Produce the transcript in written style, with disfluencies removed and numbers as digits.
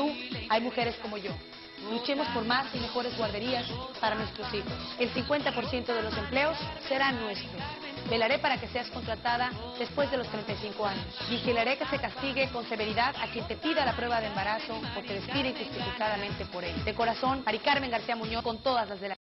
tú, hay mujeres como yo. Luchemos por más y mejores guarderías para nuestros hijos. El 50% de los empleos serán nuestros. Velaré para que seas contratada después de los 35 años. Vigilaré que se castigue con severidad a quien te pida la prueba de embarazo o te despide injustificadamente por él. De corazón, Mari Carmen García Muñoz, con todas las de la